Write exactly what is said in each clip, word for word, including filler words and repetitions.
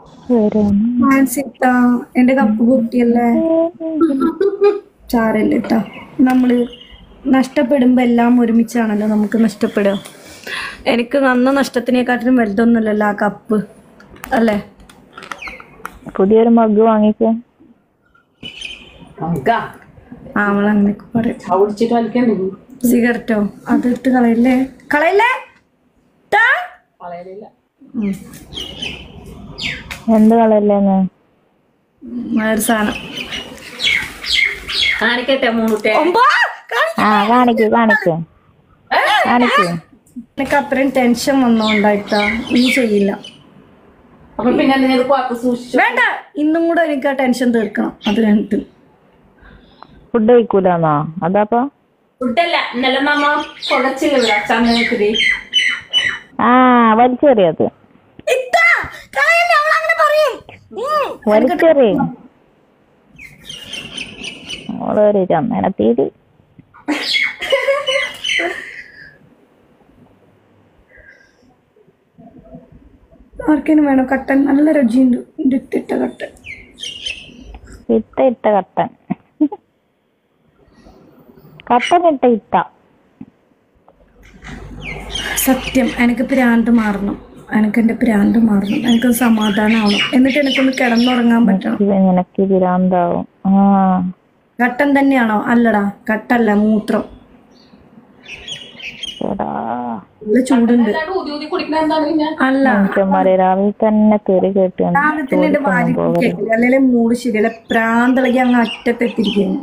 മാൻസിട്ടാ എന്റെ കപ്പ് കുട്ടിയല്ലേ ചാരല്ലേ ഇട്ടാ നമ്മള് നഷ്ടപ്പെടുമ്പോ എല്ലാം ഒരുമിച്ചാണല്ലോ നമുക്ക് നഷ്ടപ്പെടുക. എനിക്ക് നന്ന നഷ്ടത്തിനെക്കാട്ടിലും വലുതൊന്നുമല്ലല്ലോ ആ കപ്പ് അല്ലേ. പുതിയൊരു മഗ് വാങ്ങിക്കോ. ആ അവളങ്ങനെയൊക്കെ പറയും. സിഗരറ്റോ അത് ഇട്ട് കളയില്ലേ കളയില്ലേ എന്ത് കളയല്ലേന്ന് ഒരു സാധനം കാണിക്കട്ടെ മൂന്നുട്ടെ ആ കാണിക്കൂ കാണിക്കൂ കാണിക്കൂ. എനിക്ക് അത്രയും ടെൻഷൻ വന്നോണ്ടായിട്ടാ ഇനി ചെയ്യില്ല. വേണ്ട ഇന്നും കൂടെ എനിക്ക് ആ ടെൻഷൻ തീർക്കണം. അത് കഴിഞ്ഞിട്ട് ഫുഡ് കഴിക്കൂലെന്നോ? അതാപ്പോ ഫുഡല്ല ഇന്നലെ നമ്മ കൊടച്ചില്ല ചന്ദനത്തിരി ആ വലിച്ചെറിയത് വലിച്ചെറി ഓളൊരു ചന്ദനത്തിരി. ആർക്കേനും വേണോ കട്ടൻ? നല്ല രുചിയുണ്ട് ഇട്ടിട്ട കട്ടൻ. ഇട്ട ഇട്ട കട്ടൻ കട്ടൻ ഇട്ട ഇട്ട. സത്യം എനിക്ക് പ്രാന്ത് മാറണം. എനിക്ക് എന്റെ പ്രാന്ത് മാറണം. എനിക്ക് സമാധാനമാവണം. എന്നിട്ട് എനിക്കൊന്ന് കിടന്നുറങ്ങാൻ പറ്റണം. നിനക്ക് പ്രാന്താവും. ആ കട്ടൻ തന്നെയാണോ? അല്ലടാ കട്ടല്ല മൂത്രം. ചൂടുണ്ട് അല്ല രാവിലെ തന്നെ തെറി കേട്ട് അല്ലെങ്കിൽ മൂട് ശരിയല്ല. പ്രാന്തളകി അങ്ങ് അറ്റത്തെത്തിരിക്കുന്നു.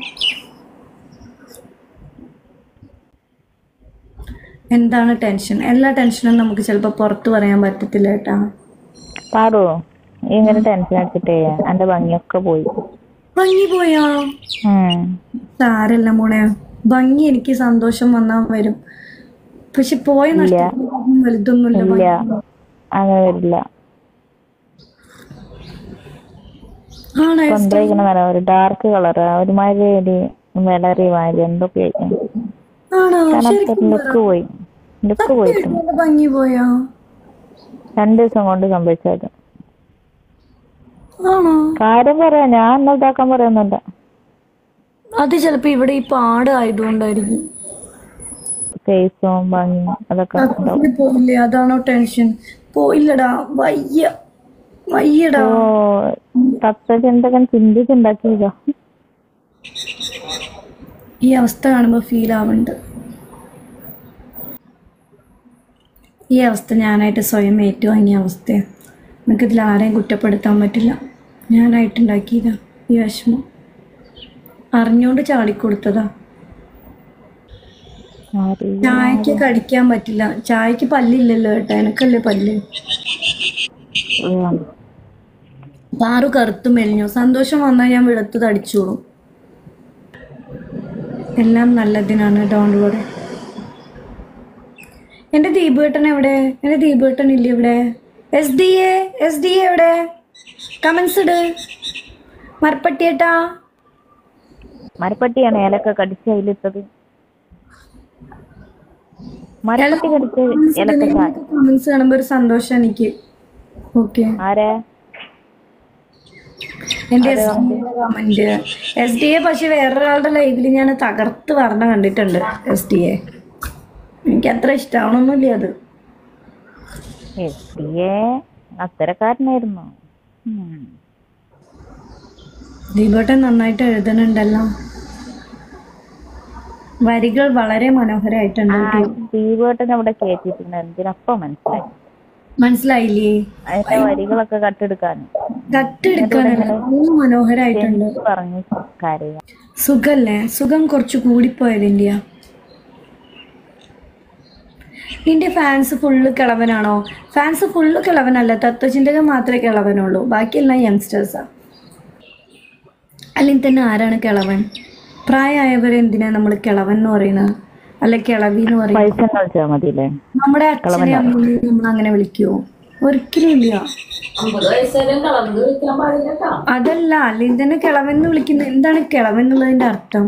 എന്താണ് ടെൻഷൻ? എല്ലാ ടെൻഷനും നമുക്ക് ചിലപ്പോ പുറത്ത് പറയാൻ പറ്റത്തില്ല കേട്ടാ. പാടോ ഇങ്ങനെ ടെൻഷൻ അടിച്ചിട്ടേ എന്റെ ഭംഗിയൊക്കെ പോയി. ഭംഗി പോയാ സാരല്ല മോളെ. ഭംഗി എനിക്ക് സന്തോഷം വന്നാ വരും. പക്ഷെ പോയ നഷ്ടം വലുതൊന്നുമില്ല. അങ്ങനെ വരില്ല. ഒരു ഡാർക്ക് കളറ് ഒരുമാതിരി വിളറി മാതിരി എന്തൊക്കെ ലുക്ക് പോയി. ലുക്ക് പോയിട്ടുണ്ട്. ഭംഗി പോയാ രണ്ടു ദിവസം കൊണ്ട് സംഭവിച്ചത്. കാര്യം പറയാ ഞാൻ എന്നാ ഇതാക്കാൻ പറയുന്നില്ല. അത് ചിലപ്പോ ഇവിടെ ഈ പാട് ആയതുകൊണ്ടായിരിക്കും. ഫേസും ഭംഗി അതൊക്കെ പോയില്ലേ? അതാണോ ടെൻഷൻ? പോയില്ലടാ വയ്യ വയ്യടാ. തത്വചിന്തകൻ ചിന്തിച്ചുണ്ടാക്കിയതോ. ഈ അവസ്ഥ കാണുമ്പോ ഫീൽ ആവുന്നുണ്ട്. ഈ അവസ്ഥ ഞാനായിട്ട് സ്വയം ഏറ്റുവാങ്ങിയ അവസ്ഥയാണ്. എനിക്കിതിൽ ആരെയും കുറ്റപ്പെടുത്താൻ പറ്റില്ല. ഞാനായിട്ടുണ്ടാക്കിയതാ ഈ വിഷമം. അറിഞ്ഞോണ്ട് ചാടിക്കൊടുത്തതാ. ചായക്ക് കടിക്കാൻ പറ്റില്ല. ചായക്ക് പല്ലില്ലല്ലോ കേട്ടോ. എനക്കല്ലേ പല്ല്. പാറു കറുത്തു മെലിഞ്ഞു. സന്തോഷം വന്നാൽ ഞാൻ വെളുത്ത് തടിച്ചോളും. എല്ലാം നല്ലതിനാണ്. Don't worry. എന്റെ ദീപേട്ടൻ എവിടെ? എന്റെ ദീപേട്ടൻ ഇല്ല ഇവിടെ. S D A S D A എവിടെ? കമന്റ്സ് ഇട്. മരപ്പട്ടിയേട്ടാ മരപ്പട്ടിയാണ് ഏലക്ക കടിച്ച് അതിലിട്ടത്. മരപ്പട്ടി കടിച്ച് കമന്റ്സ് കാണുമ്പോ ഒരു സന്തോഷം എനിക്ക്. ഓക്കെ ആരാ എന്റെ കമന്റ് എസ് ഡി എ? പക്ഷെ വേറൊരാളുടെ ലൈവില് ഞാൻ തകർത്ത് പറഞ്ഞ കണ്ടിട്ടുണ്ട് എസ് ഡി എ. എനിക്ക് അത്ര ഇഷ്ടമാവണമെന്നില്ല അത്. എസ് ഡി എ അത്തരക്കാരനായിരുന്നു. ദീപേട്ടൻ നന്നായിട്ട് എഴുതണുണ്ടല്ലോ. വരികൾ വളരെ മനോഹരമായിട്ടുണ്ട്. ദീപേട്ടൻ അവിടെ കേട്ടിട്ടുണ്ട്. എന്തിനപ്പം മനസ്സിലായി മനസ്സിലായില്ലേ? അതിന്റെ വരികളൊക്കെ കട്ടെടുക്കാൻ കട്ടെടുക്കാനല്ല മനോഹരായിട്ടുണ്ട്. പറഞ്ഞു കരയാ. സുഖല്ലേ? സുഖം കുറച്ച് കൂടിപ്പോയതിന്റെയ. നിന്റെ ഫാൻസ് ഫുള്ള് കിളവനാണോ? ഫാൻസ് ഫുള്ള് കിളവനല്ല. തത്വചിന്തകൻ മാത്രമേ കിളവനുള്ളൂ. ബാക്കിയെല്ലാം യങ്സ്റ്റേഴ്സാ. അല്ലെങ്കിൽ തന്നെ ആരാണ് കിളവൻ? പ്രായമായവരെ എന്തിനാ നമ്മൾ കിളവൻ എന്ന് പറയുന്നത്? അല്ലെ കിളവി എന്ന് പറയുന്നത്? നമ്മുടെ അച്ഛനെ അമ്മയെ നമ്മൾ അങ്ങനെ വിളിക്കുവോ? ഒരിക്കലും ഇല്ല. അതല്ല, അല്ലെങ്കിൽ തന്നെ കിളവൻ എന്ന് വിളിക്കുന്നത്. എന്താണ് കിളവൻ എന്നുള്ളതിന്റെ അർത്ഥം?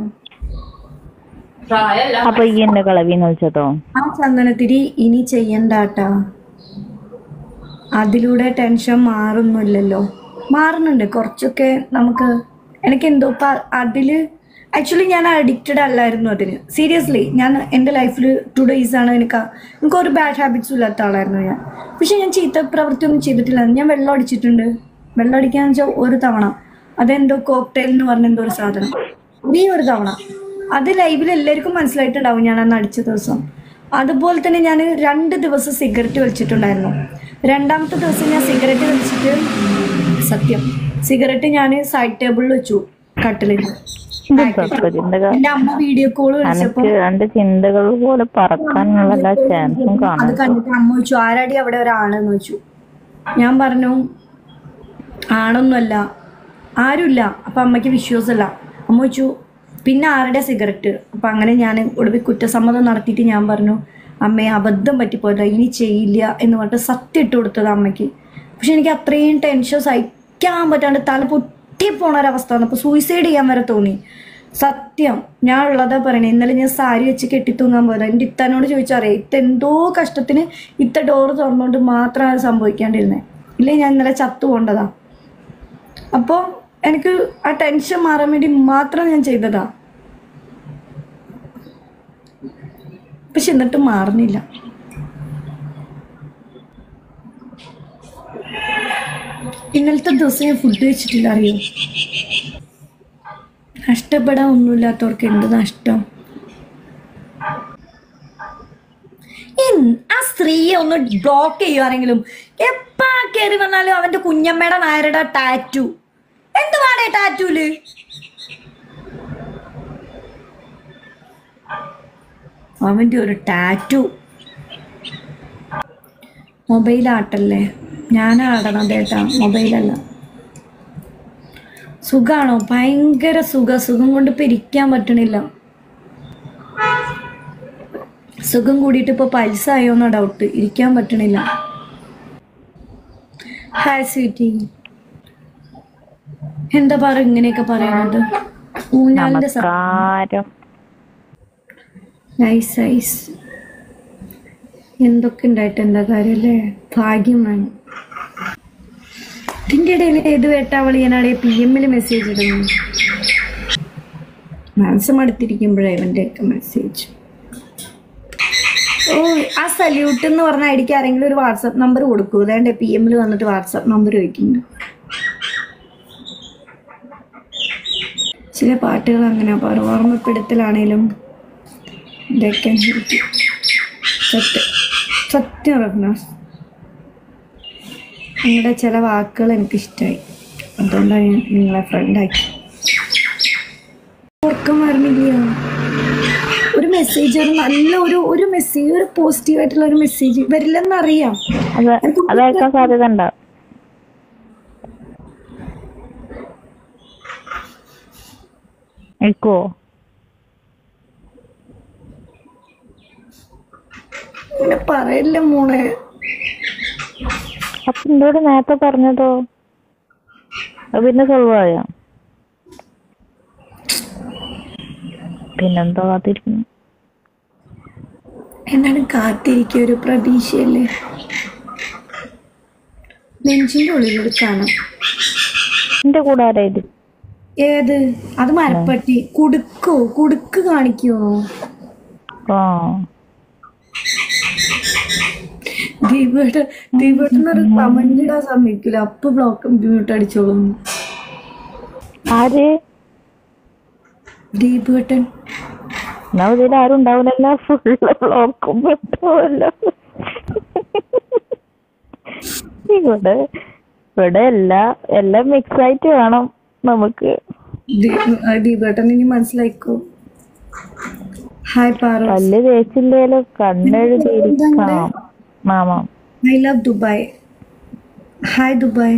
അപ്പൊ ഈ എന്നെ കളവിന്ന് വിളിച്ചതോ? ആ ചന്ദനത്തിരി ഇനി ചെയ്യണ്ടാട്ടാ. അതിലൂടെ ടെൻഷൻ മാറുന്നില്ലല്ലോ. മാറുന്നുണ്ട് കുറച്ചൊക്കെ. നമുക്ക് എനിക്കെന്തോ ഇപ്പം അതിൽ ആക്ച്വലി ഞാൻ അഡിക്റ്റഡ് അല്ലായിരുന്നു അതിന്. സീരിയസ്ലി ഞാൻ എൻ്റെ ലൈഫിൽ ടു ഡേയ്സ് ആണ് എനിക്ക് എനിക്കൊരു ബാഡ് ഹാബിറ്റ്സും ഇല്ലാത്ത ആളായിരുന്നു ഞാൻ. പക്ഷെ ഞാൻ ചീത്ത പ്രവൃത്തിയൊന്നും ചെയ്തിട്ടില്ല. ഞാൻ വെള്ളം അടിച്ചിട്ടുണ്ട്. വെള്ളം അടിക്കാന്ന് വെച്ചാൽ ഒരു തവണ. അതെന്തോ കോക്ടെയിൽ എന്ന് പറഞ്ഞ എന്തോ ഒരു സാധനം, ഈ ഒരു തവണ. അത് ലൈവിൽ എല്ലാവർക്കും മനസ്സിലായിട്ടുണ്ടാവും ഞാൻ അന്ന് അടിച്ച ദിവസം. അതുപോലെ തന്നെ ഞാൻ രണ്ട് ദിവസം സിഗരറ്റ് വലിച്ചിട്ടുണ്ടായിരുന്നു. രണ്ടാമത്തെ ദിവസം ഞാൻ സിഗരറ്റ് വലിച്ചിട്ട് സത്യം സിഗരറ്റ് ഞാൻ സൈഡ് ടേബിളിൽ വെച്ചു, കട്ടിലിൽ. എന്റെ അമ്മ വീഡിയോ കോൾ വിളിച്ചപ്പോ ചിന്തകൾ പോലെ പറക്കാനുള്ള ചാൻസും അത് കണ്ടിട്ട് അമ്മ ചോദിച്ചു ആരാടി അവിടെ ഒരാളെന്ന് ചോദിച്ചു. ഞാൻ പറഞ്ഞു ആണൊന്നുമല്ല, ആരുമില്ല. അപ്പൊ അമ്മയ്ക്ക് വിശ്വാസമല്ല. അമ്മ ചോദിച്ചു പിന്നെ ആരുടെ സിഗരറ്റ്? അപ്പൊ അങ്ങനെ ഞാൻ ഒടുവിൽ കുറ്റസമ്മതം നടത്തിയിട്ട് ഞാൻ പറഞ്ഞു അമ്മയെ അബദ്ധം പറ്റിപ്പോയതാ, ഇനി ചെയ്യില്ല എന്ന് പറഞ്ഞിട്ട് സത്യം ഇട്ട് കൊടുത്തത് അമ്മയ്ക്ക്. പക്ഷെ എനിക്ക് അത്രയും ടെൻഷൻ സഹിക്കാൻ പറ്റാണ്ട് തല പൊട്ടിപ്പോണ ഒരവസ്ഥ വന്നപ്പോൾ സൂയിസൈഡ് ചെയ്യാൻ വരെ തോന്നി. സത്യം ഞാൻ ഉള്ളതാ പറയണേ. ഇന്നലെ ഞാൻ സാരി വെച്ച് കെട്ടിത്തൂങ്ങാൻ പോയതാ. എൻ്റെ ഇത്തനോട് ചോദിച്ചറിയാം, ഇത്ത എന്തോ കഷ്ടത്തിന് ഇത്ത ഡോറ് തുറന്നുകൊണ്ട് മാത്രമാണ് സംഭവിക്കാണ്ടിരുന്നത്. ഇല്ലേ ഞാൻ ഇന്നലെ ചത്തു പോണ്ടതാ. അപ്പോൾ എനിക്ക് ആ ടെൻഷൻ മാറാൻ വേണ്ടി മാത്രം ഞാൻ ചെയ്തതാ. പക്ഷെ എന്നിട്ട് മാറുന്നില്ല. ഇന്നലത്തെ ദിവസം ഞാൻ ഫുഡ് വെച്ചിട്ടില്ല, അറിയോ? നഷ്ടപ്പെടാൻ ഒന്നുമില്ലാത്തവർക്ക് എന്ത് നഷ്ടം? ആ സ്ത്രീയെ ഒന്ന് ബ്ലോക്ക് ചെയ്യുവാണെങ്കിലും എപ്പാ കയറി വന്നാലും അവന്റെ കുഞ്ഞമ്മയുടെ നായരുടെ ടാറ്റു എന്തുവാടേ ടാറ്റൂല്? അവന്റെ ഒരു ടാറ്റു. മൊബൈലാട്ടല്ലേ? ഞാനാടണം ചേട്ടാ, മൊബൈലല്ല. സുഖാണോ? ഭയങ്കര സുഖ. സുഖം കൊണ്ട് ഇപ്പം ഇരിക്കാൻ പറ്റണില്ല. സുഖം കൂടിയിട്ട് ഇപ്പോൾ പൈസ ആയോന്നാ ഡൗട്ട്. ഇരിക്കാൻ പറ്റണില്ല. ഹായ് സ്വീറ്റി, എന്താ പറ ഇങ്ങനെയൊക്കെ പറയണത്? ഊഞ്ഞാലിന്റെ നൈസ് നൈസ്. എന്തൊക്കെ ഉണ്ടായിട്ട് എന്താ കാര്യല്ലേ? ഭാഗ്യം വേണം. ഇതിൻ്റെ ഇടയിൽ ഏത് വേട്ടാവളിയനാളെ പി എമ്മിൽ മെസ്സേജ് ഇടുന്നു. മനസ്സും അടുത്തിരിക്കുമ്പോഴേ ഇവൻ്റെയൊക്കെ മെസ്സേജ്. ഓ ആ സല്യൂട്ട് എന്ന് പറഞ്ഞ ഐഡിക്ക് ആരെങ്കിലും ഒരു വാട്സാപ്പ് നമ്പർ കൊടുക്കൂ. അതാണ്ട് പി എമ്മിൽ വന്നിട്ട് വാട്സാപ്പ് നമ്പർ ചോദിക്കുന്നു. ചില പാട്ടുകൾ അങ്ങനെ പറ ഓർമ്മപ്പെടുത്തലാണേലും ഇതൊക്കെ സത്യം സത്യം റഹ്നാസ്. നിങ്ങളുടെ ചില വാക്കുകൾ എനിക്കിഷ്ടമായി, അതുകൊണ്ടാണ് ഞാൻ നിങ്ങളെ ഫ്രണ്ടാക്കി. ഉറക്കം വരണില്ല. ഒരു മെസ്സേജ്, ഒരു നല്ല ഒരു ഒരു മെസ്സേജ്, ഒരു പോസിറ്റീവായിട്ടുള്ള ഒരു മെസ്സേജ് വരില്ലെന്നറിയാം. അതായിരിക്കാൻ സാധ്യത ഉണ്ടോ? പിന്നെ പറയില്ല മോളെ. അപ്പൊ എന്നോട് നേരത്തെ പറഞ്ഞതോ? പിന്നെ സോൾവ് ആയോ? പിന്നെന്തോ കാത്തിരിക്കുന്നു. എന്താണ് കാത്തിരിക്കുക? ഒരു പ്രതീക്ഷയല്ലേ? നെഞ്ചിന്റെ ഉള്ളിലൊരു കാണാം. എന്റെ കൂടെ ആരായത്? ഏത്? അത് മരപ്പട്ടി. കുടുക്കോ? കുടുക്ക് കാണിക്കുമോ? ആ ദീപേട്ടൻ ദീപേട്ടനൊരു കമന്റ് ഇടാൻ സമ്മതിക്കില്ല. അപ്പൊ ബ്ലോക്ക് മ്യൂട്ട് അടിച്ചോളും. ആര്? ദീപേട്ടൻ. ഇതിൽ ആരും ഉണ്ടാവില്ലല്ലോ. ഫുള്ള് ബ്ലോക്കും മ്യൂട്ടുമല്ലോ. ഇവിടെ ഇവിടെ എല്ലാം എല്ലാം മിക്സ് ആയിട്ട് വേണം നമുക്ക്. ദീപേട്ടൻ ഇനി മനസ്സിലായിക്കോ. ഹായ് പാറു. പല്ല് തേച്ചില്ലേലോ കണ്ണെഴുതിയിരിക്കാം. മാമാ I love Dubai. Hi Dubai.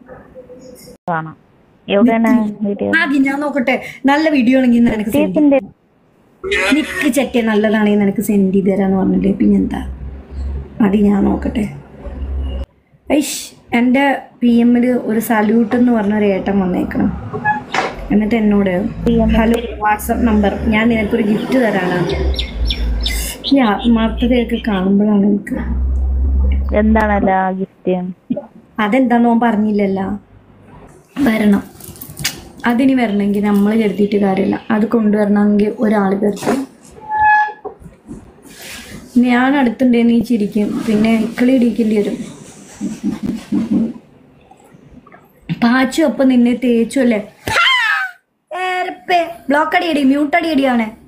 ആദ്യം ഞാൻ നോക്കട്ടെ. നല്ല വീഡിയോ ആണെങ്കിൽ നിനക്ക് നിക്ക് ചെറ്റ നല്ലതാണെങ്കിൽ നിനക്ക് സെൻഡ് ചെയ്ത് തരാന്ന് പറഞ്ഞില്ലേ, പിന്നെന്താ? അത് ഞാൻ നോക്കട്ടെ. ഐഷ് എൻ്റെ പി എമ്മിൽ ഒരു സല്യൂട്ട് എന്ന് പറഞ്ഞൊരു ഏട്ടൻ വന്നേക്കണം. എന്നിട്ട് എന്നോട് ഹലോ വാട്സപ്പ് നമ്പർ, ഞാൻ നിനക്കൊരു ഗിഫ്റ്റ് തരാനാണ്. ഈ ആത്മാർത്ഥതയൊക്കെ കാണുമ്പോഴാണ് എനിക്ക് എന്താണല്ലോ ഗിഫ്റ്റ്? അതെന്താന്ന് ഓൻ പറഞ്ഞില്ലല്ലോ. വരണം, അതിന് വരണമെങ്കിൽ നമ്മൾ കരുതിയിട്ട് കാര്യമില്ല. അത് കൊണ്ടുവരണമെങ്കിൽ ഒരാൾ കരുതി. ഞാൻ അടുത്തുണ്ടെന്ന് നീ ചിരിക്കും, പിന്നെ ഇക്കളി ഇടിക്കേണ്ടി വരും. പാച്ചു അപ്പം നിന്നെ തേച്ചു അല്ലേ? ബ്ലോക്ക് അടിയടി, മ്യൂട്ട് അടിയടിയാണ്.